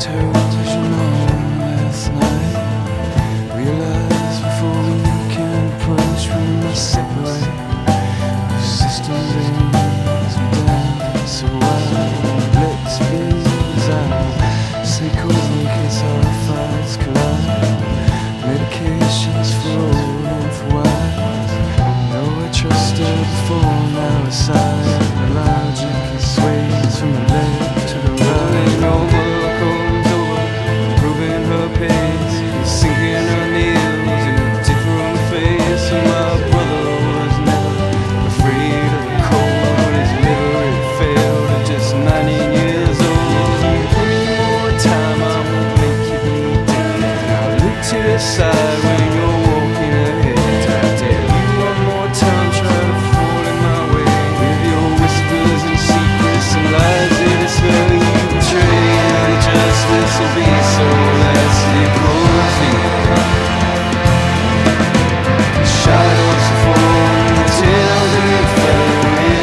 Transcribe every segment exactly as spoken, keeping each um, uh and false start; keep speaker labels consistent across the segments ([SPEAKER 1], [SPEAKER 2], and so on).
[SPEAKER 1] television on last night. Realized before we can approach, we must separate. The system's aims we dance so wild. Let's be designed. Stay cool in case our fights collide. Medications for old and for wise. Know I trusted before, now it's silent. The logic is sways from the left to the right. Over, comes over, improving her pace, sinking her nails in a different face. And my brother was never afraid of the cold. When his liver had failed at just nineteen years old. Any more time I won't make you be dead. Now look to the side when you're walking ahead. I tell you one more time, try to fall in my way with your whispers and secrets and lies that it's her you betray. And justice will be so lasting, closing. The shadows fall, the tales that fell in.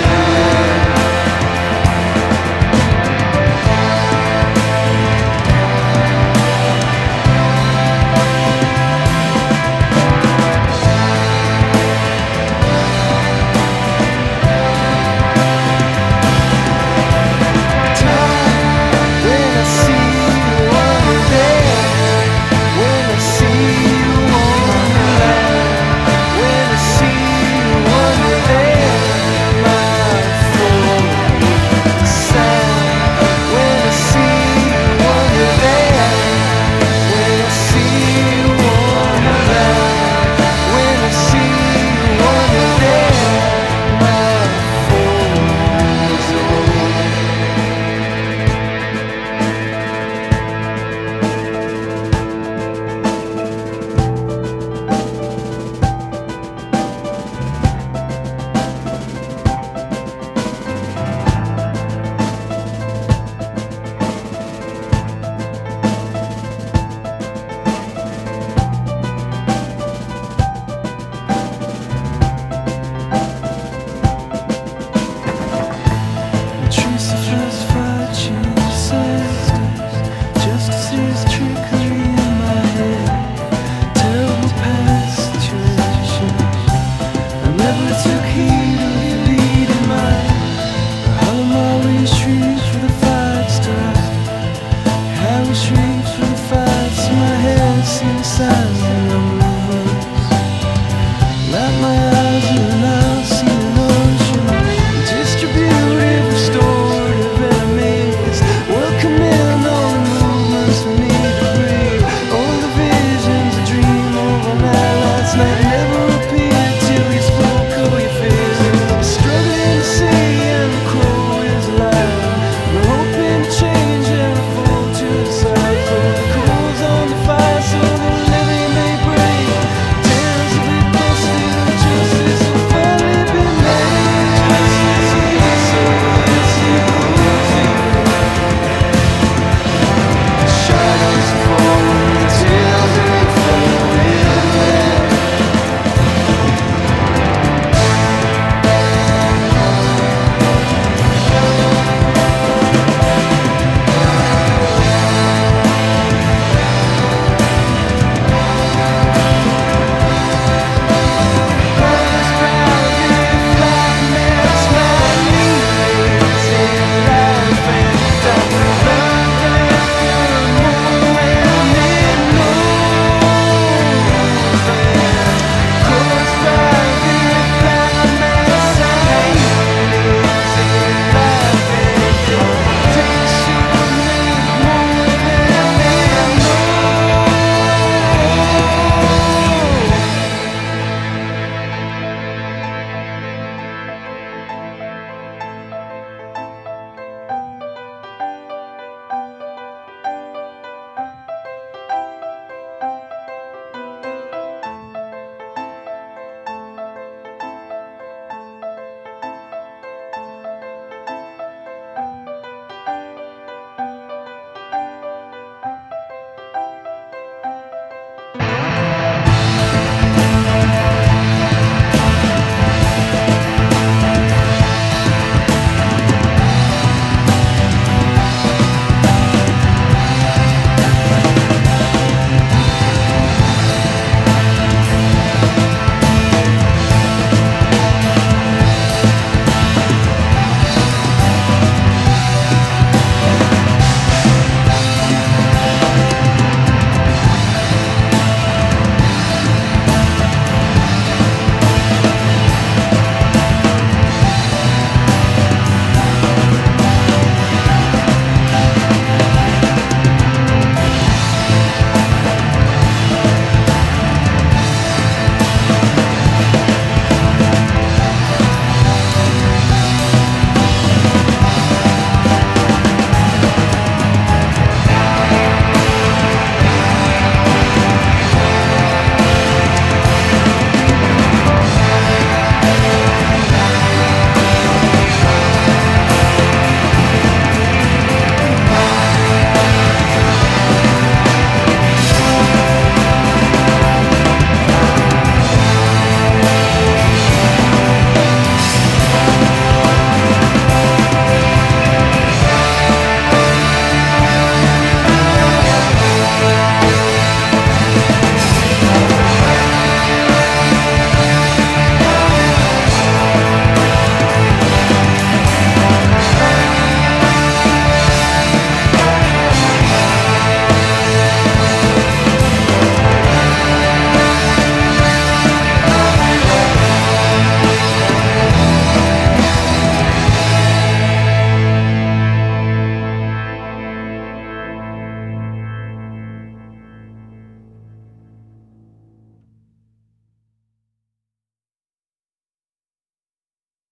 [SPEAKER 1] Streets for the fights in my head, see the sign.